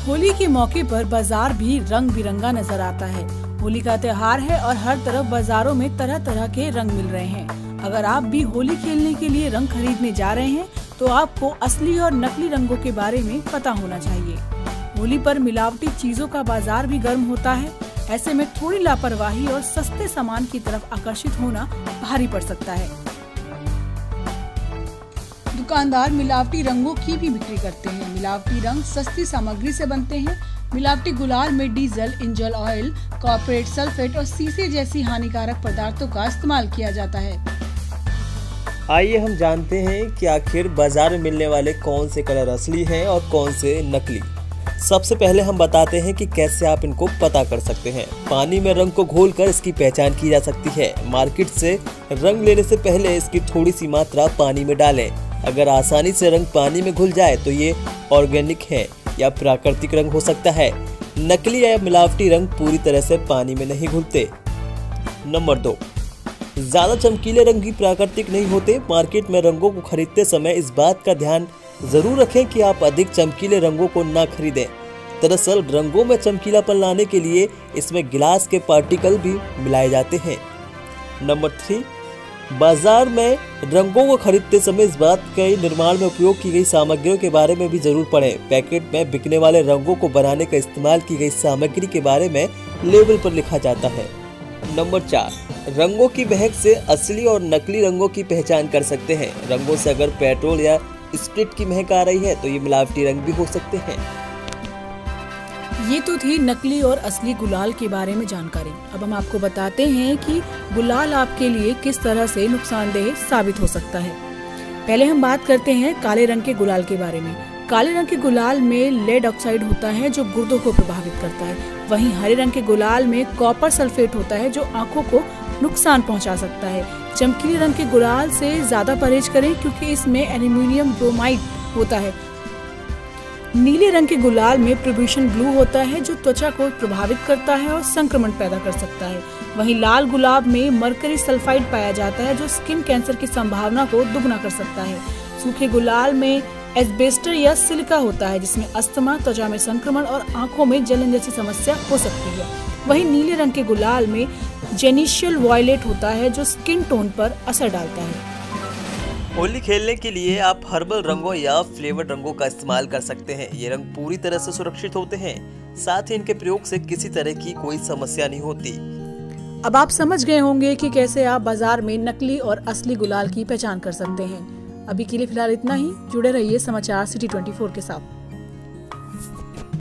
होली के मौके पर बाजार भी रंग बिरंगा नजर आता है। होली का त्योहार है और हर तरफ बाजारों में तरह तरह के रंग मिल रहे हैं। अगर आप भी होली खेलने के लिए रंग खरीदने जा रहे हैं तो आपको असली और नकली रंगों के बारे में पता होना चाहिए। होली पर मिलावटी चीजों का बाजार भी गर्म होता है। ऐसे में थोड़ी लापरवाही और सस्ते सामान की तरफ आकर्षित होना भारी पड़ सकता है। दुकानदार मिलावटी रंगों की भी बिक्री करते हैं। मिलावटी रंग सस्ती सामग्री से बनते हैं। मिलावटी गुलाल में diesel, engine oil, corporate sulphate और शीशे जैसी हानिकारक पदार्थों का इस्तेमाल किया जाता है। आइए हम जानते हैं कि आखिर बाजार में मिलने वाले कौन से कलर असली हैं और कौन से नकली। सबसे पहले हम बताते हैं कि कैसे आप इनको पता कर सकते हैं। पानी में रंग को घोलकर इसकी पहचान की जा सकती है। मार्केट से रंग लेने से पहले इसकी थोड़ी सी मात्रा पानी में डालें। अगर आसानी से रंग पानी में घुल जाए तो ये ऑर्गेनिक है या प्राकृतिक रंग हो सकता है। नकली या मिलावटी रंग पूरी तरह से पानी में नहीं घुलते। नंबर 2, ज्यादा चमकीले रंग भी प्राकृतिक नहीं होते। मार्केट में रंगों को खरीदते समय इस बात का ध्यान जरूर रखें कि आप अधिक चमकीले रंगों को ना खरीदें। दरअसल रंगों में चमकीलापन लाने के लिए इसमें गिलास के पार्टिकल भी मिलाए जाते हैं। नंबर 3, बाजार में रंगों को खरीदते समय इस बात के निर्माण में उपयोग की गई सामग्रियों के बारे में भी जरूर पढ़ें। पैकेट में बिकने वाले रंगों को बनाने का इस्तेमाल की गई सामग्री के बारे में लेबल पर लिखा जाता है। नंबर 4, रंगों की महक से असली और नकली रंगों की पहचान कर सकते हैं। रंगों से अगर पेट्रोल या स्प्रिट की महक आ रही है तो ये मिलावटी रंग भी हो सकते हैं। ये तो थी नकली और असली गुलाल के बारे में जानकारी। अब हम आपको बताते हैं कि गुलाल आपके लिए किस तरह से नुकसानदेह साबित हो सकता है। पहले हम बात करते हैं काले रंग के गुलाल के बारे में। काले रंग के गुलाल में लेड ऑक्साइड होता है जो गुर्दों को प्रभावित करता है। वहीं हरे रंग के गुलाल में कॉपर सल्फेट होता है जो आंखों को नुकसान पहुंचा सकता है। चमकीले रंग के गुलाल से ज्यादा परहेज करें क्योंकि इसमें एल्यूमिनियम ब्रोमाइड होता है। नीले रंग के गुलाल में प्रोबिशन ब्लू होता है जो त्वचा को प्रभावित करता है और संक्रमण पैदा कर सकता है। वहीं लाल गुलाब में मरकरी सल्फाइड पाया जाता है जो स्किन कैंसर की संभावना को दुगना कर सकता है। सूखे गुलाल में एस्बेस्टर या सिलिका होता है जिसमें अस्थमा, त्वचा में संक्रमण और आंखों में जलन जैसी समस्या हो सकती है। वहीं नीले रंग के गुलाल में जेनिशियल वायलेट होता है जो स्किन टोन पर असर डालता है। होली खेलने के लिए आप हर्बल रंगों या फ्लेवर्ड रंगों का इस्तेमाल कर सकते हैं। ये रंग पूरी तरह से सुरक्षित होते हैं, साथ ही इनके प्रयोग से किसी तरह की कोई समस्या नहीं होती। अब आप समझ गए होंगे कि कैसे आप बाजार में नकली और असली गुलाल की पहचान कर सकते हैं। अभी के लिए फिलहाल इतना ही। जुड़े रहिए समाचार सिटी 24 के साथ।